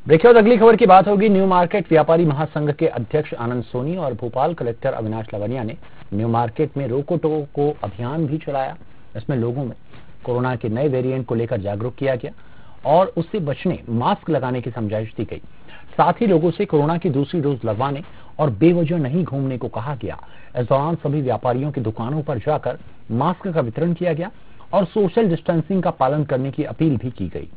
देखिए और अगली खबर की बात होगी न्यू मार्केट व्यापारी महासंघ के अध्यक्ष आनंद सोनी और भोपाल कलेक्टर अविनाश लवनिया ने न्यू मार्केट में रोको टोको अभियान भी चलाया। इसमें लोगों में कोरोना के नए वेरिएंट को लेकर जागरूक किया गया और उससे बचने मास्क लगाने की समझाइश दी गई। साथ ही लोगों से कोरोना की दूसरी डोज लगवाने और बेवजह नहीं घूमने को कहा गया। इस दौरान सभी व्यापारियों की दुकानों पर जाकर मास्क का वितरण किया गया और सोशल डिस्टेंसिंग का पालन करने की अपील भी की गई।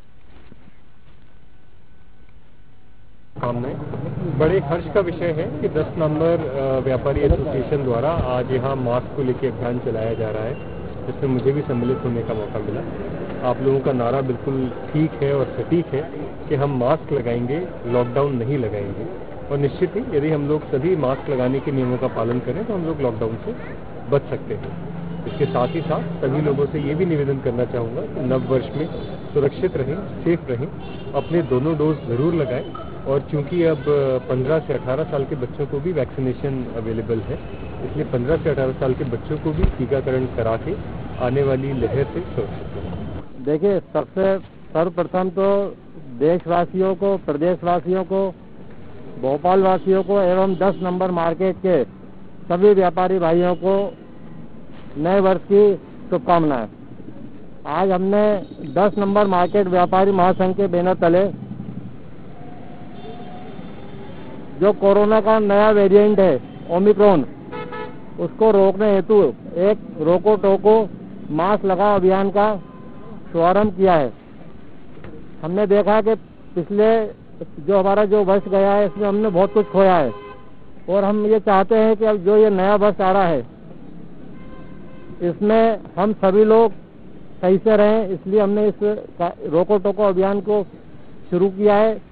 बड़े हर्ष का विषय है कि 10 नंबर व्यापारी एसोसिएशन द्वारा आज यहाँ मास्क को लेकर अभियान चलाया जा रहा है, जिसमें मुझे भी सम्मिलित होने का मौका मिला। आप लोगों का नारा बिल्कुल ठीक है और सटीक है कि हम मास्क लगाएंगे, लॉकडाउन नहीं लगाएंगे। और निश्चित ही यदि हम लोग सभी मास्क लगाने के नियमों का पालन करें तो हम लोग लॉकडाउन से बच सकते हैं। इसके साथ ही साथ सभी लोगों से ये भी निवेदन करना चाहूँगा कि नव वर्ष में सुरक्षित रहें, सेफ रहें, अपने दोनों डोज जरूर लगाएं। और चूंकि अब 15 से 18 साल के बच्चों को भी वैक्सीनेशन अवेलेबल है, इसलिए 15 से 18 साल के बच्चों को भी टीकाकरण करा के आने वाली लहर से सुरक्षित रहें। देखिए, सबसे सर्वप्रथम तो देशवासियों को, प्रदेशवासियों को, भोपाल वासियों को एवं 10 नंबर मार्केट के सभी व्यापारी भाइयों को नए वर्ष की शुभकामनाएं। आज हमने 10 नंबर मार्केट व्यापारी महासंघ के बैनर तले जो कोरोना का नया वेरिएंट है ओमिक्रॉन, उसको रोकने हेतु एक रोको टोको मास्क लगाओ अभियान का शुभारंभ किया है। हमने देखा कि पिछले जो हमारा जो वर्ष गया है इसमें हमने बहुत कुछ खोया है और हम ये चाहते हैं कि अब जो ये नया वर्ष आ रहा है इसमें हम सभी लोग सही से रहें, इसलिए हमने इस रोको टोको अभियान को शुरू किया है।